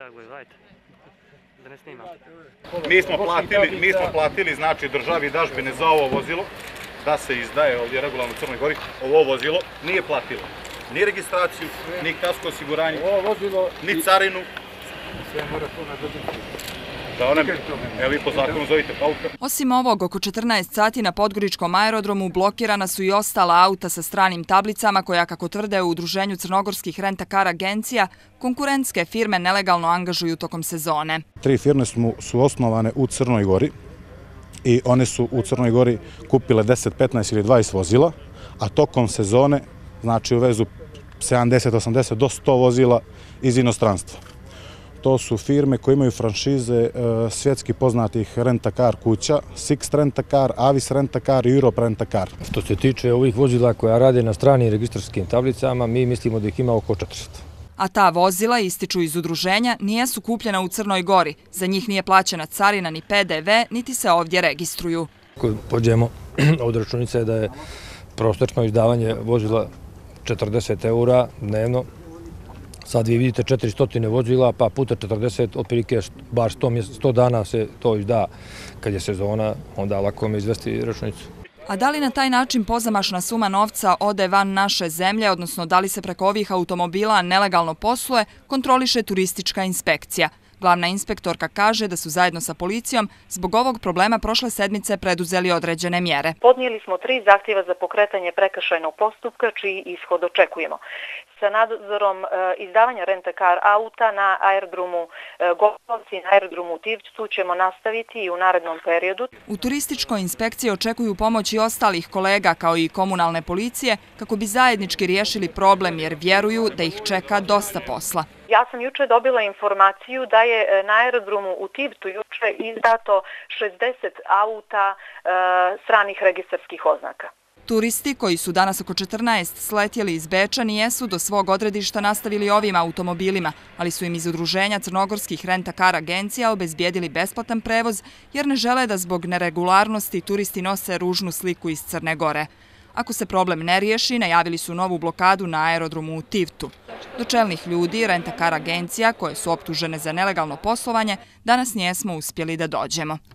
Mi smo platili znači državi dažbine za ovo vozilo da se izdaje ovdje regularno u Crnoj Gori. Ovo vozilo nije platilo ni registraciju, ni kasko osiguranje, ni carinu. Evo vi po zakonu zovite pauka. Osim ovog, oko 14 sati na Podgoričkom aerodromu blokirana su i ostala auta sa stranim tablicama koja, kako tvrde u Udruženju crnogorskih rent-a-car agencija, konkurentske firme nelegalno angažuju tokom sezone. 3 firme su osnovane u Crnoj Gori i one su u Crnoj Gori kupile 10, 15 ili 20 vozila, a tokom sezone, znači u vezu 70, 80 do 100 vozila iz inostranstva. To su firme koje imaju franšize svjetski poznatih rent-a-car kuća, Sixt Rent-a-Car, Avis Rent-a-Car i Europe Rent-a-Car. Što se tiče ovih vozila koja rade na stranim registarskim tablicama, mi mislimo da ih ima oko 400. A ta vozila, ističu iz udruženja, nijesu kupljena u Crnoj Gori. Za njih nije plaćena carina ni PDV, niti se ovdje registruju. Ako pođemo od računice da je prosečno izdavanje vozila 40 € dnevno, sad vi vidite 400 vozila, pa puta 40, otprilike bar 100 dana se to izda. Kad je sezona, onda lako me izvesti računicu. A da li na taj način pozamašna suma novca ode van naše zemlje, odnosno da li se preko ovih automobila nelegalno posluje, kontroliše turistička inspekcija. Glavna inspektorka kaže da su zajedno sa policijom zbog ovog problema prošle sedmice preduzeli određene mjere. Podnijeli smo 3 zahtjeva za pokretanje prekršajnog postupka, čiji ishod očekujemo. Sa nadzorom izdavanja rent-a-car auta na aerodromu Golovci i na aerodromu Tivcu ćemo nastaviti i u narednom periodu. U turističkoj inspekciji očekuju pomoć i ostalih kolega kao i komunalne policije kako bi zajednički riješili problem jer vjeruju da ih čeka dosta posla. Ja sam juče dobila informaciju da je na aerodromu u Tivtu juče izdato 60 auta stranih registarskih oznaka. Turisti koji su danas oko 14 sletjeli iz Beča nijesu do svog odredišta nastavili ovim automobilima, ali su im iz Udruženja crnogorskih rent-a-car agencija obezbijedili besplatan prevoz jer ne žele da zbog neregularnosti turisti nose ružnu sliku iz Crne Gore. Ako se problem ne riješi, najavili su novu blokadu na aerodromu u Tivtu. Do čelnih ljudi rent-a-car agencija, koje su optužene za nelegalno poslovanje, danas nijesmo uspjeli da dođemo.